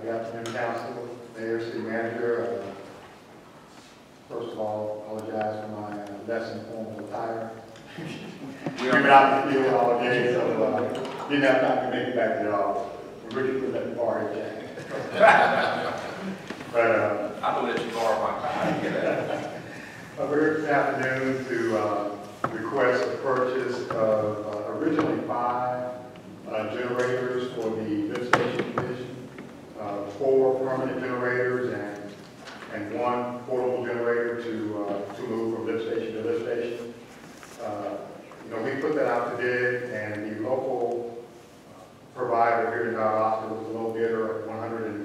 Good afternoon, Council, Mayor, City Manager. First of all, apologize for my less informal attire. We've been out in the field all day, so didn't have time to make it back to the office. We really put that in the bar again. But I'm gonna let you borrow my tie. we're here this afternoon to request the purchase of originally 5 generators for the lift station division, 4 permanent generators and 1 portable generator to move from lift station to lift station. We put that out to bid, and the local provider here in Valdosta was a low bidder of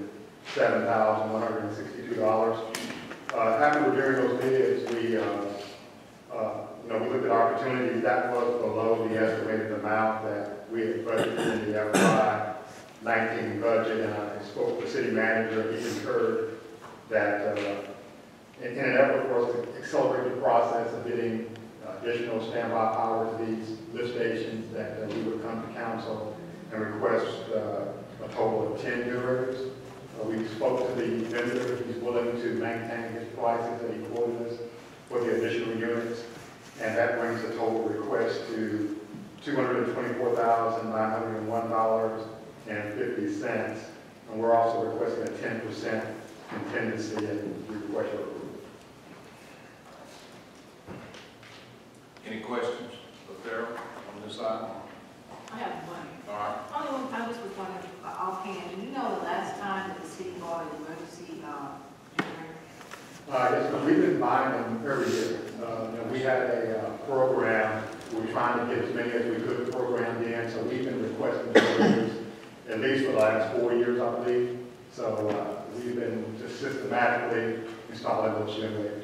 $107,162. After reviewing those bids, we looked at opportunities. That was below the estimated amount that we had budgeted in the FY19 budget, and I spoke with the city manager. He concurred that in an effort for us to accelerate the process of getting additional standby power to these lift stations, that we would come to council and request a total of 10 generators. We spoke to the vendor. He's willing to maintain his prices that he quoted us for the additional units, and that brings the total request to $224,901.50. And we're also requesting a 10% contingency, and we request your approval. Any questions for Farrell on this item? I have one. All right. Only one, I just was wondering, offhand, do you know the last time that the city bought an emergency generator? Yes, we've been buying them every year. We had a program. We were trying to get as many as we could programmed in, so we've been requesting generators at least for the last 4 years, I believe. So we've been just systematically installing those generators.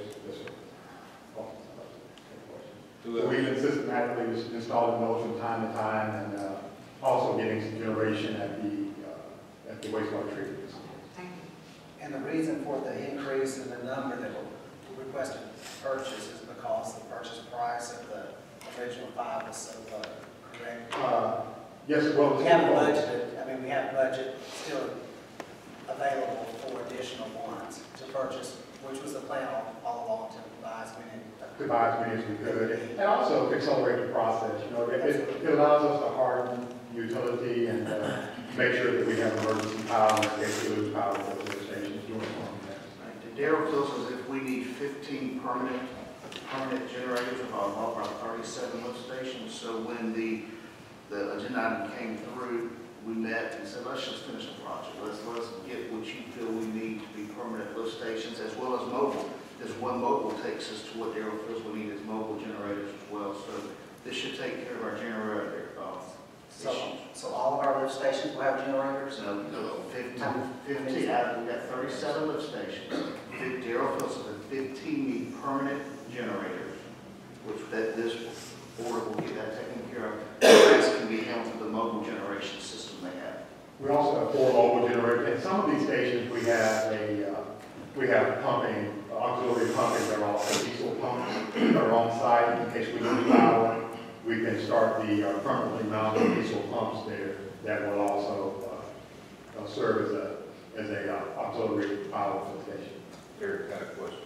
So we've been systematically installing those from time to time, and also getting some generation at the wastewater treatment facility. Thank you. And the reason for the increase in the number that we're requesting to purchase is because the purchase price of the original 5 was so low, correct? Yes, well, We have budgeted, we have budget still available for additional ones to purchase, which was the plan all along, to buy as many. To buy as many as we could, and also to accelerate the process. It allows us to harden utility and make sure that we have emergency power in case we lose power for the stations during storm events. Daryl tells us if we need 15 permanent generators of our 37 lift stations. So when the agenda item came through, we met and said, let's just finish the project. Let's get what you feel we need to be permanent lift stations as well as mobile. This one mobile takes us to what Daryl feels we need as mobile generators as well. So this should take care of our generator issues. So all of our lift stations will have generators? No, 15 out of, we got 37 lift stations. Daryl feels that 15 need permanent generators, which this order will get that taken care of. The rest can be handled through the mobile generation system they have. We also have 4 mobile generators. At some of these stations, we have pumping, auxiliary pumping. They're also diesel pumps that are on site in case we lose power. We can start the permanently mounted diesel pumps there that will also serve as a auxiliary power for the station. Eric got a question.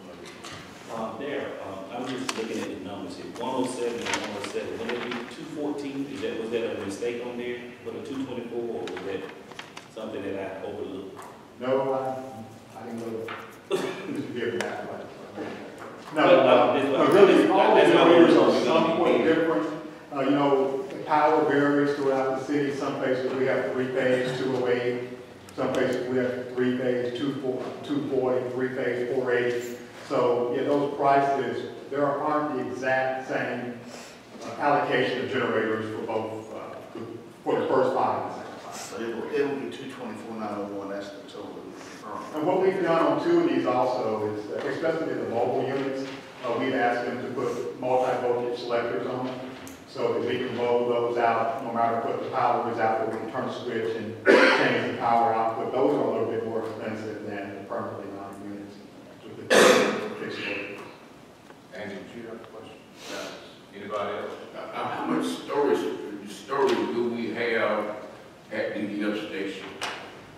I'm just looking at the numbers here. 107 and 107. Would it be 214? Was that a mistake on there? Was it 224, or was that something that I overlooked? No, I didn't know. Mr. Gibbs asked about it. No, really, all the generators are somewhat different. The power varies throughout the city. Some places we have 3-phase 208. Some places we have 3-phase 240, 3-phase 480. So those prices, there aren't the exact same allocation of generators for both, for the first 5 and the second 5. So it will be 224,901. That's the total that we confirmed. And what we've done on 2 of these also is, especially the mobile units, we've asked them to put multi-voltage selectors on them so that we can load those out no matter what the power is out, but we can turn the switch and change the power output. Those are a little bit more expensive than the permanently mounted units with the fixed voltage. Andy, did you have a question? Anybody else? How much storage do we have at the lift station? All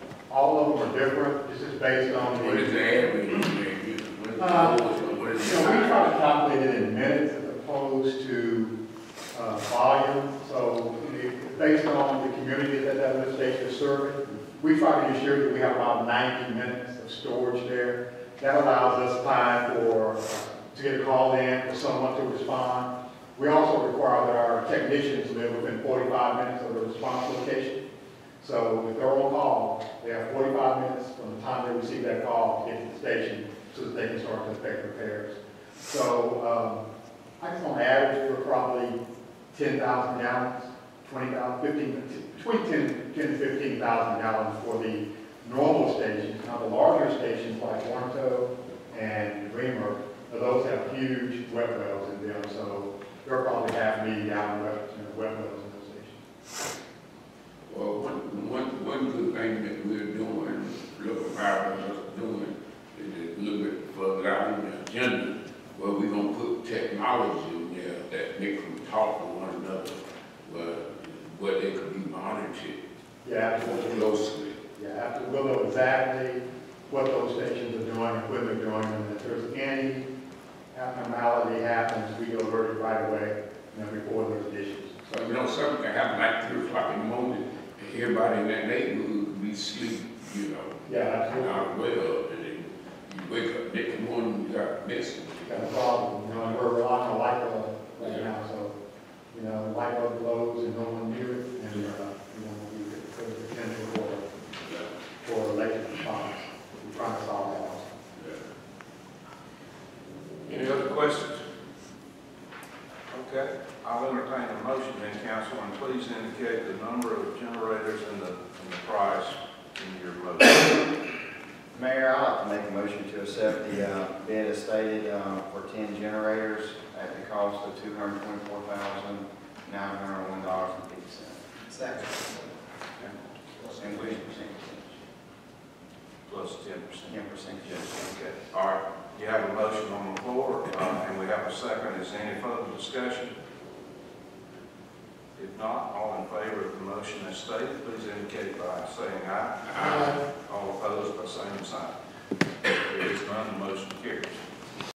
all of them are different, this is based on the. What is the average? What is So we try to calculate it in minutes as opposed to volume. So it's based on the community that lift station is serving. We try to ensure that we have about 90 minutes of storage there. That allows us time to get a call in for someone to respond. We also require that our technicians live within 45 minutes of the response location. So if they're on call, they have 45 minutes from the time they receive that call to get to the station so that they can start to effect repairs. So I guess on average, we're probably 10,000 gallons, 20,000, 15, between 10 to 15,000 gallons for the normal stations. Now the larger stations like Warrento and Dreamer, those have huge wet wells in them, so they're probably 500,000 gallon wet wells in those stations. Well, one good thing that we're doing, local power is doing, is a little bit further out in the agenda, where we're gonna put technology in there that make them talk to one another, where they could be monitored Yeah, more absolutely. closely. Yeah, we'll know exactly what those stations are doing and when they're doing them. If there's any abnormality happens, we go alert it right away and then report those issues. So, you know, something can happen like 3 o'clock in the morning, and everybody in that neighborhood could be asleep, you know. Yeah, absolutely. Not well, and then you wake up next morning, you got missing. Got a problem, you know, and we're relying on light bulb right now, so, you know, light bulb blows and no one knew it, and, you know, we could potential for electric response. We're trying to solve that also. Any other questions? Okay, I'll entertain a motion then, council, and please indicate the number of generators and the price in your motion. Mayor, I'd like to make a motion to accept the bid as stated for 10 generators at the cost of $224,901.50. Second. And we Plus 10%. 10% Okay, all right. You have a motion on the floor, and we have a second. Is there any further discussion? If not, all in favor of the motion as stated, please indicate by saying aye. Aye. All opposed by saying sign. There is none, the motion carries.